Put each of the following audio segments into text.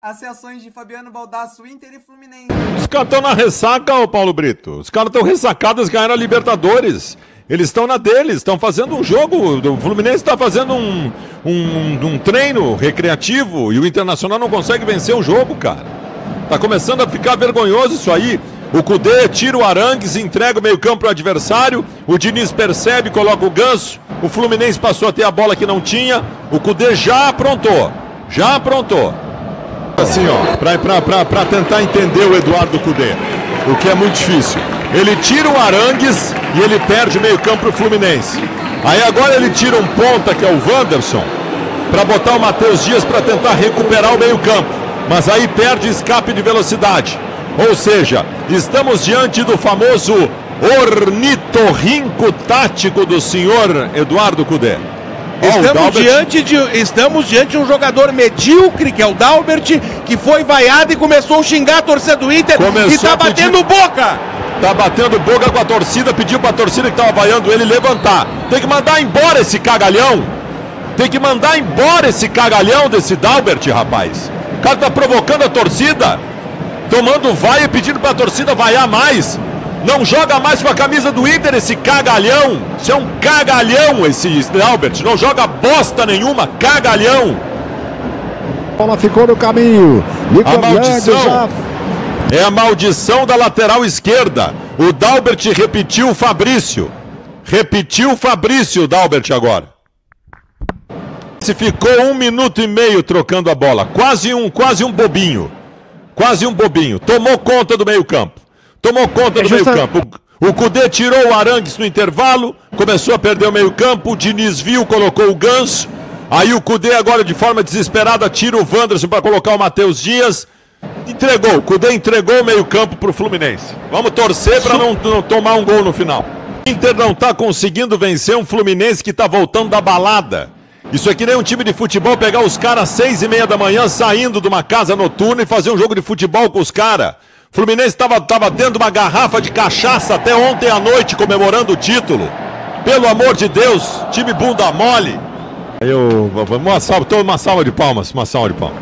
as reações de Fabiano Baldasso, Inter e Fluminense. Os caras estão na ressaca, ô Paulo Brito. Os caras estão ressacados, ganharam a Libertadores. Eles estão na deles, estão fazendo um jogo. O Fluminense está fazendo um treino recreativo e o Internacional não consegue vencer o jogo, cara. Tá começando a ficar vergonhoso isso aí. O Cudê tira o Arangues, entrega o meio-campo para o adversário. O Diniz percebe, coloca o Ganso. O Fluminense passou a ter a bola que não tinha. O Cudê já aprontou. Assim, ó, para tentar entender o Eduardo Cudê, o que é muito difícil. Ele tira o Arangues e ele perde o meio-campo para o Fluminense. Aí agora ele tira um ponta, que é o Wanderson, para botar o Matheus Dias para tentar recuperar o meio-campo. Mas aí perde escape de velocidade. Ou seja, estamos diante do famoso ornitorrinco tático do senhor Eduardo Cudê. Estamos diante de um jogador medíocre, que é o Dalbert, que foi vaiado e começou a xingar a torcida do Inter e tá batendo boca. Tá batendo boca com a torcida, pediu pra torcida que tava vaiando ele levantar. Tem que mandar embora esse cagalhão. Tem que mandar embora esse cagalhão desse Dalbert, rapaz. O cara tá provocando a torcida, tomando vaia e pedindo pra torcida vaiar mais. Não joga mais com a camisa do Inter esse cagalhão. Isso é um cagalhão esse Dalbert. Não joga bosta nenhuma, cagalhão. A bola ficou no caminho. A maldição é a maldição da lateral esquerda. O Dalbert repetiu o Fabrício. Repetiu o Fabrício, o Dalbert agora. Se ficou 1 minuto e meio trocando a bola. Quase um bobinho. Quase um bobinho. Tomou conta do meio-campo. Tomou conta do meio-campo. O Cudê tirou o Arangues no intervalo, começou a perder o meio-campo, o Diniz viu, colocou o Ganso. Aí o Cudê agora de forma desesperada tira o Wanderson para colocar o Matheus Dias. Entregou, o Cudê entregou o meio-campo para o Fluminense. Vamos torcer para não tomar um gol no final. O Inter não está conseguindo vencer um Fluminense que está voltando da balada. Isso aqui nem um time de futebol pegar os caras às 6h30 da manhã saindo de uma casa noturna e fazer um jogo de futebol com os caras. O Fluminense estava tendo uma garrafa de cachaça até ontem à noite comemorando o título. Pelo amor de Deus, time bunda mole. Uma salva de palmas, uma salva de palmas.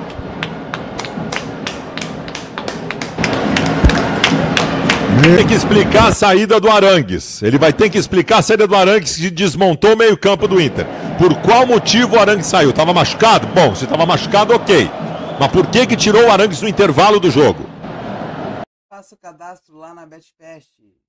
Tem que explicar a saída do Arangues. Ele vai ter que explicar a saída do Arangues que desmontou o meio-campo do Inter. Por qual motivo o Arangues saiu? Estava machucado? Bom, se estava machucado, ok. Mas por que tirou o Arangues no intervalo do jogo? Faça o cadastro lá na Betfest.